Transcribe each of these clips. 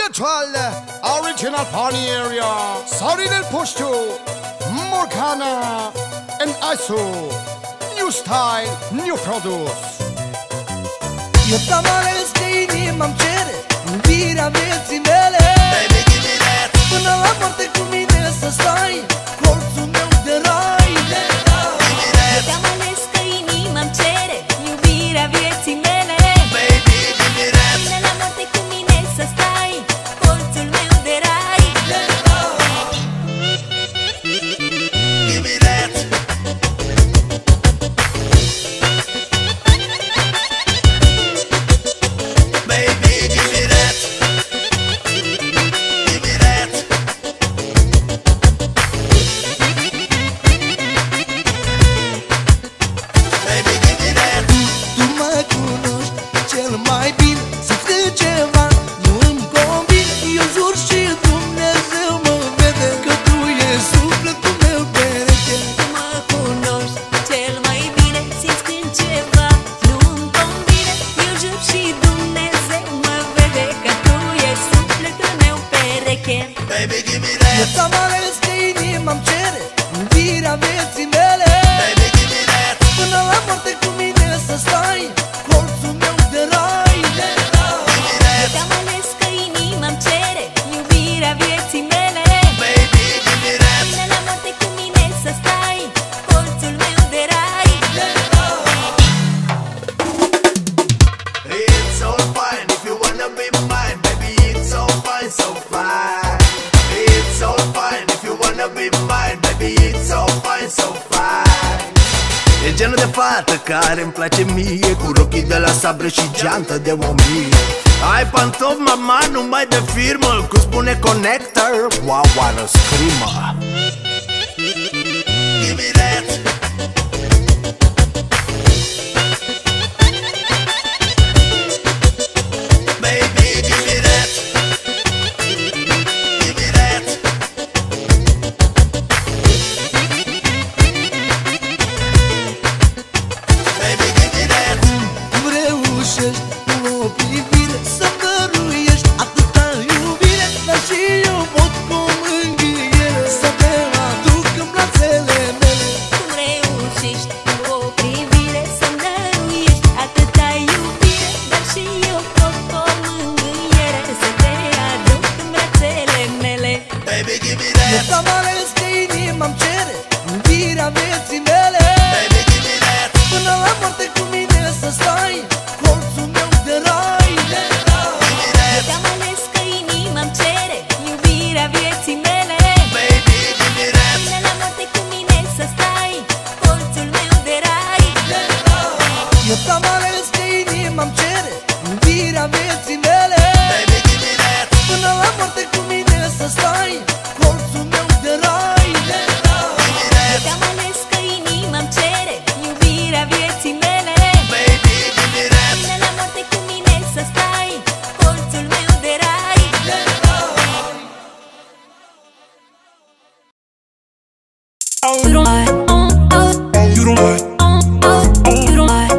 Metal, original Pony area, Sorry del Pushtu, Morgana, and ISO. New style, new produce. Eu t-am ales că inima-mi cere iubirea vieții mele. Baby, give me that. Până la moarte cu mine să stai, colțul meu de rai. Eu te-am ales că inima-mi cere iubirea vieții mele. Baby, give me that. Până la moarte cu mine să stai, colțul meu de rai. Give me that. Baby, give me that. Give me that. Baby, give me that. Tu mă cunoști cel mai bine, simți că ceva nu îmi convine. Eu jur și Dumnezeu mă vede că tu ești sufletul meu pereche. Tu mă cunoști cel mai bine, simți când ceva nu-mi convine. Eu jur și Dumnezeu mă vede că tu ești sufletul meu pereche. Baby, give me Eu that. ți-am ales că inima-mi cere iubirea vieții mele. Baby, give me that. Până la moarte cu mine să stai, colțul meu de rai. Eu te-am ales că inima-mi cere iubirea vieții mele. Baby, give me that. Până la moarte cu mine să stai, colțul meu de rai. It's all fine if you wanna be mine, baby. It's all fine, so fine. It's all fine if you wanna be mine, baby. It's all fine, so fine. E genul de fată care îmi place mie, cu rochii de la sabre și geantă de 1000. Ai pantofi, mama, numai de firmă, cu spune connector, wow, what a screamer. Give me that. Baby, give me that. Give me that. Baby, give me that. Cum reușești cu o privire să-mi dăruiești atâta iubire, dar și eu pot cu o mângâiere să te aduc în brațele mele. Cum reușești cu o privire să-mi dăruiești atâta iubire, dar și eu pot cu o mângâiere să te aduc în brațele mele. Baby, give me Eu that. ți-am ales că inima-mi cere iubirea vieții mele. Baby, give me that. Până la moarte cu mine să stai, colțul meu de rai. Eu te-am ales că inima-mi cere iubirea vieții mele. Baby, give me that. Până la moarte cu mine să stai, colțul meu de rai. Eu ți-am ales că inima-mi cere iubirea vieții mele. Baby, give me that. Până la moarte cu mine să stai, colțul meu de rai. Eu te-am ales că inima-mi cere iubirea vieții mele. Baby, give me that. Până la moarte cu mine să stai, colțul meu de rai. You don't lie. You don't lie. You don't lie.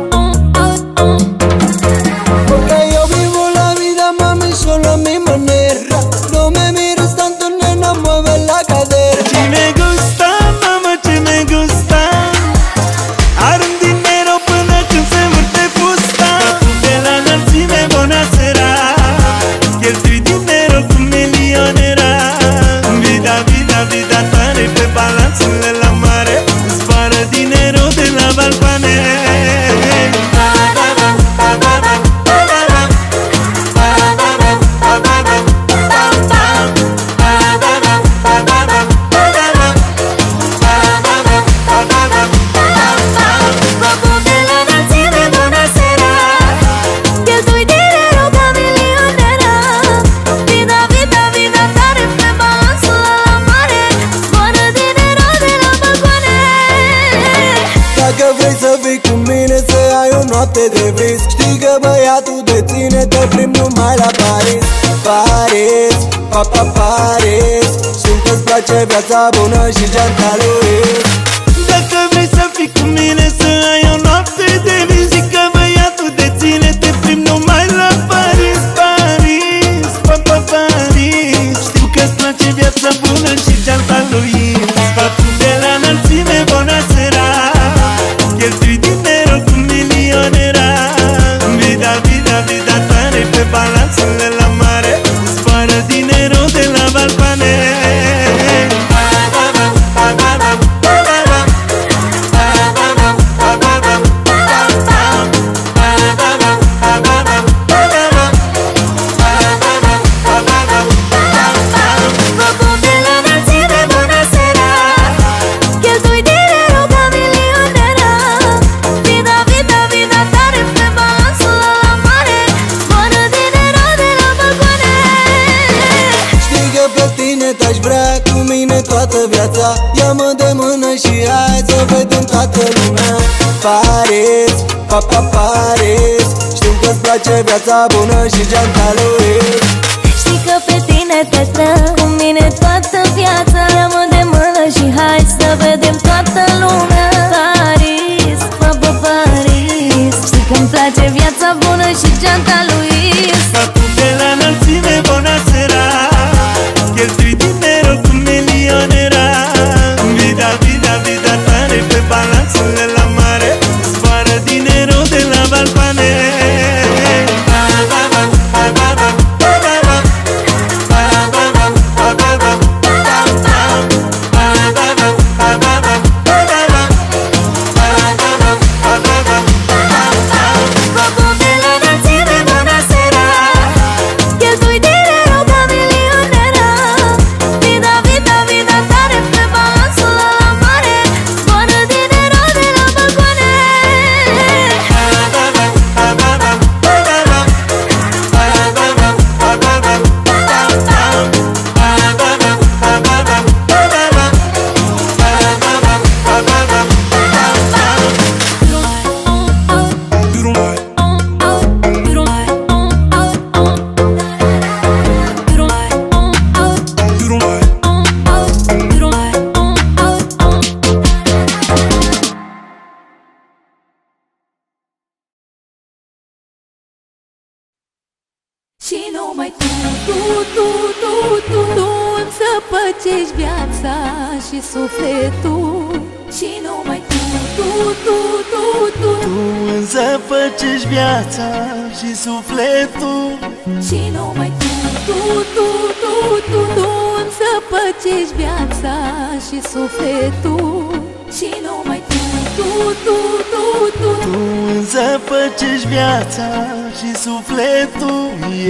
Porque yo vivo la vida, mami, solo a mi manera. No me mires tanto, nena, mueve la cadera. Si me gusta, mamá, si me gusta. Arun dinero până când se mărte fusta. De la înălțime, bună seara. Cheltui dinero cu milionera. Vida, vida, vida tare pe balanțele la mare. Zboară dinero de la balcoane. Focul de la înălțime, bună seara. Cheltui dinero ca milionera. Vida, vida, vida tare pe balanțul la mare. Zboară dinero de la balcoane. Dacă vrei să fii cu mine, să ai o noapte de vis, știi că băiatul de tine te plimbi numai la Paris. Paris, pa, Paris. Știm că-ți place viața bună și geanta lui. Dacă vrei să fii cu mine, să ai o noapte de vis, zic că băiatul de tine te plimbi numai la Paris, Paris, pa, Paris. toată viața. Ia-mă de mână și hai să vedem toată lumea. Paris, pa, Paris, știu că-ți place viața bună și geanta lui. Știi că pe tine te trag, cu mine toată viața. Ia-mă de mână și hai să vedem toată lumea. Paris, pa, Paris, știi că-mi place viața bună și geanta lui. Papu de la înălțime, bună seara, cheltui dinero cu milionera. Vida tare pe balanțele la mare, zboară dinero de la balcoane. Și numai tu îmi zăpăcești viața și sufletul. Și numai tu îmi zăpăcești viața și sufletul. Și numai tu îmi zăpăcești viața și sufletul. Și numai tu îmi zăpăcești viața și sufletul.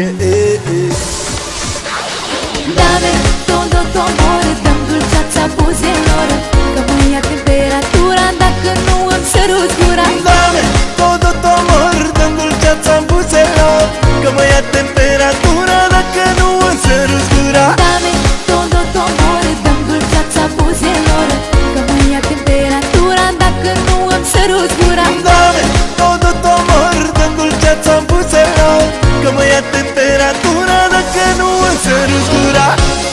Dame todo amor, dăm dulceața buzelor, că mă ia temperatura dacă nu îmi sărut gura. Dame todo amor, dăm dulceața buzelor, că mă ia temperatura dacă nu îmi sărut gura. Dame todo amor, dăm dulceața buzelor, că mă ia temperatura dacă nu îmi sărut gura. Dame todo amor, dăm dulceața buzelor, că mă ia temperatura dacă nu îmi sărut gura.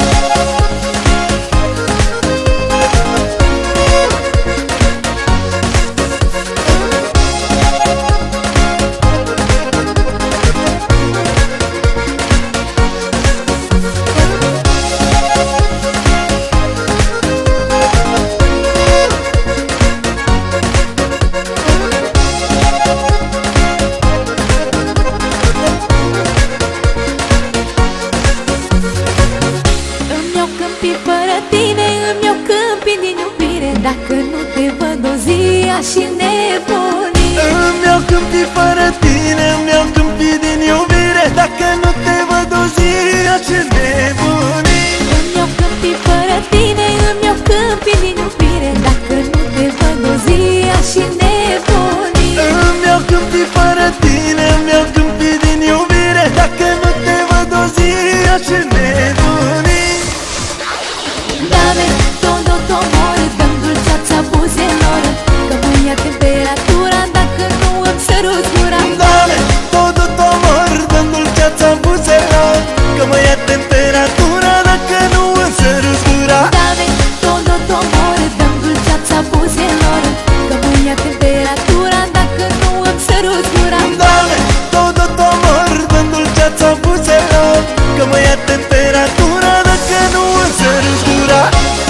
Dacă nu te văd o zi aș nebuni. Îmi iau câmpii fără tine, îmi iau câmpii din iubire. Dacă nu te văd o zi aș nebuni. Îmi iau câmpii fără tine, îmi iau câmpii din iubire. Dacă nu te văd o zi aș nebuni. Îmi iau câmpii fără tine, îmi iau câmpii din iubire. Dacă nu te văd o zi aș nebuni. Dame todo amor, dăm dulceața buzelor, că mă ia temperatura dacă nu îmi sărut gura. Dame todo amor, dăm dulceața buzelor, că mă ia temperatura dacă nu îmi sărut gura. Dame todo amor, dăm dulceața buzelor, că mă ia temperatura dacă nu îmi sărut gura. Dame todo amor, dăm dulceața buzelor, că mă ia temperatura dacă nu îmi sărut gura.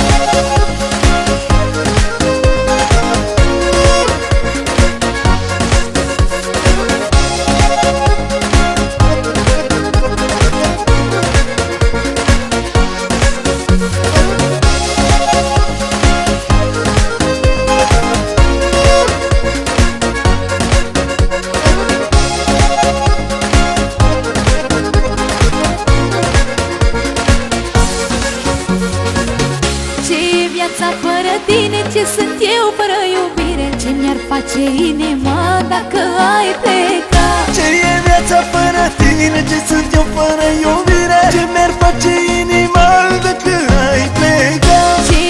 Fără tine, ce sunt eu fără iubire? Ce mi-ar face inima dacă ai plecat? Ce e viața fără tine? Ce sunt eu fără iubire? Ce mi-ar face inima dacă ai plecat? Ce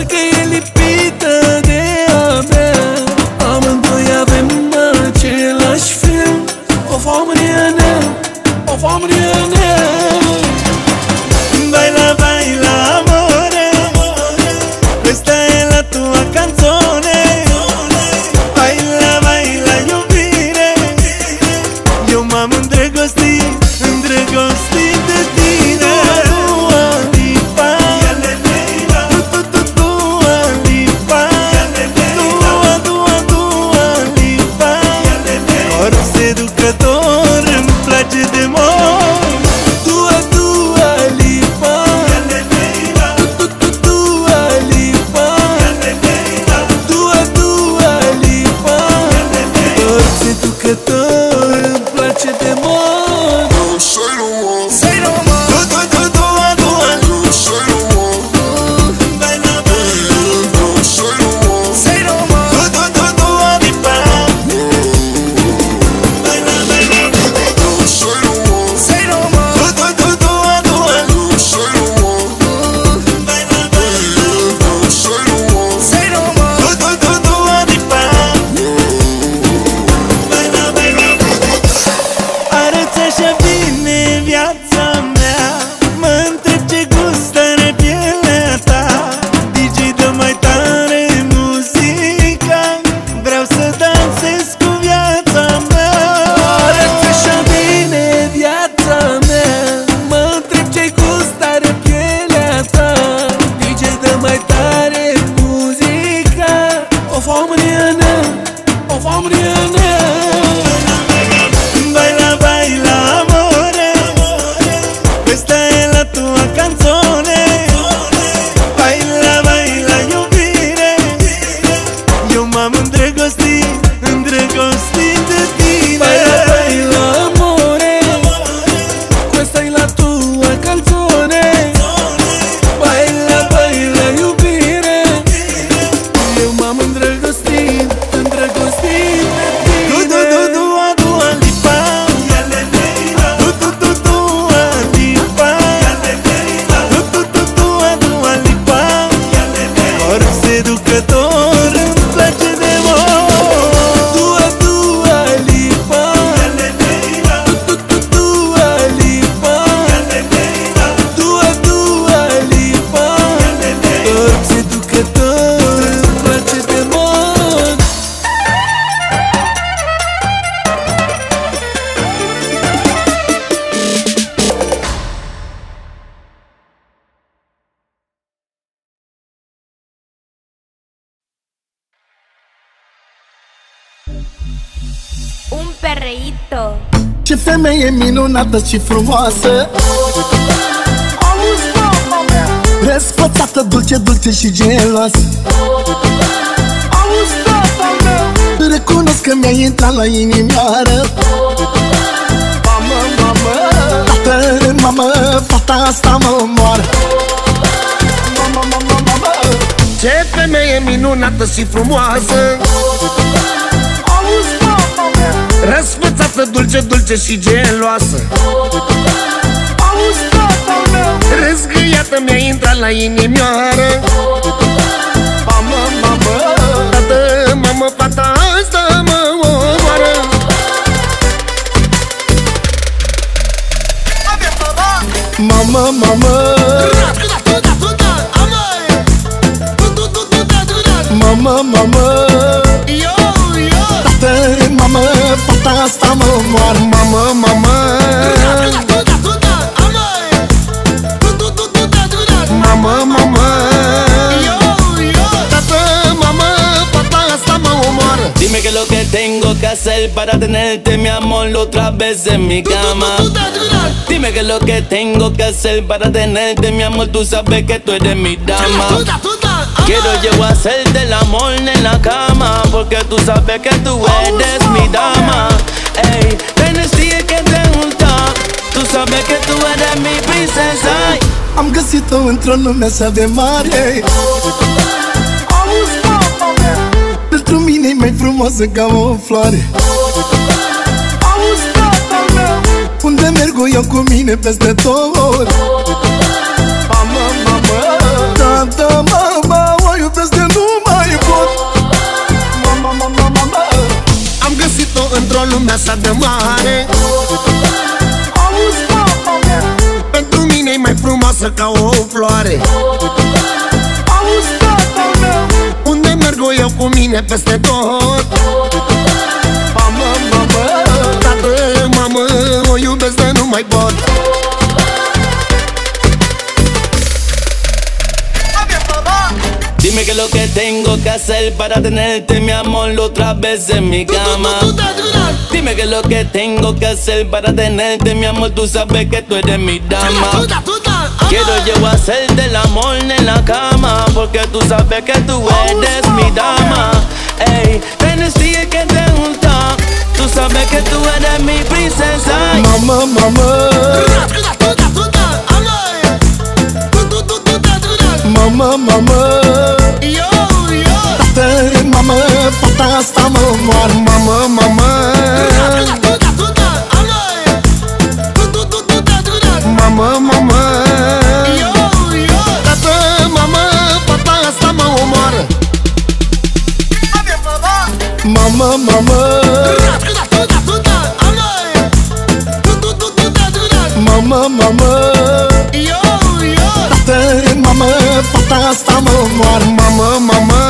parcă e lipită de a mea. Amândoi avem același film. O familia, o familia. Baila, baila, amore, questa è la tua canzone. Baila, baila, iubire. Eu m-am îndrăgostit, îndrăgostit de tine. Dua Lipa, Dua Lipa, Dua Lipa. Corp seducător, îmi place de mult. Dua Lipa, Dua Lipa, Dua Lipa. Corp seducător, îmi place de mult. Say no more. Say no more. Baila, baila. Say no more. Dua Lipa. Baila, baila. Say no more. Dua Baila, baila. Say no more. Dua Lipa. Baila, baila. Arăți așa bine viața mea. Mă întreb ce gust are pielea ta. DJ, dă mai tare muzica. Vreau să dansez cu viața mea. Arăți așa bine viața mea. Mă întreb ce gust are pielea ta. DJ, dă mai tare muzica. O familia, o familia. Baila, baila, amore, questa è la tua canzone. Baila, baila, iubire. Eu m-am îndrăgostit, îndrăgostit de tine. Baila, baila, amore, questa è la tua canzone. Baila, baila, iubire. Eu m-am îndrăgostit, îndrăgostit de tine. Dua Lipa. Dua Lipa. Dua Lipa. Corp seducător, îmi place de mult. Dua Lipa. Dua Lipa. Dua Lipa. Corp seducător, îmi place de mult. Un perreíto. Ce femeie minunată și frumoasă, răsfățată, dulce, dulce și geloasă. Recunosc că mi-ai intrat la inimioară. Mamă, mamă, tată, mamă, fata asta mă omoară. Mamă, mamă, mamă. Ce femeie minunată și frumoasă, răsfățată, dulce, dulce și geloasă. Râzgâiată mi-a intrat la inimioară. Mamă, mamă, Tată, mamă, fata asta mă omoară. mamă, mamă, mamă, mamă. Tată, mamă, fata asta mă omoară. Mamă, mamă, mamă, mamă. Tată, mamă, fata asta mă omoară. Dime que lo que tengo que hacer para tenerte, mi amor, otra vez en mi cama. Dime que lo que tengo que hacer para tenerte, mi amor, tú sabes que tú eres mi dama. Quiero yo hacerte el amor en la cama, porque tú sabes que tú eres mi dama. Ey, tienes que te gusta, tú sabes que tú eres mi princesa. Am găsit-o într-o lume așa de mare. Pentru mine e mai frumoasă ca o floare. Unde merg eu cu mine peste tot. Mamă, mamă, tată, mama, oi, așa de mare. Pentru mine e mai frumoasă ca o floare. Unde merg eu cu mine peste tot. Mamă, mamă, tată, mamă, o iubesc de nu mai pot. Dime que lo que tengo que hacer para tenerte, mi amor, otra vez en mi cama. Dime que lo que tengo que hacer para tenerte, mi amor, tú sabes que tú eres mi dama. Quiero yo hacerte el amor en la cama, porque tú sabes que tú eres mi dama. Ey, tienes que te gusta, tú sabes que tú eres mi princesa. Mamă, mamă, mamă, mamă, tată, mamă, fata asta mă omoară. Mamă, mamă, mamă, mamă, tată, mamă, fata asta mă omoară. Mamă, mamă, mamă, mamă, tată, mamă, fata asta mă omoară. Mamă, mamă,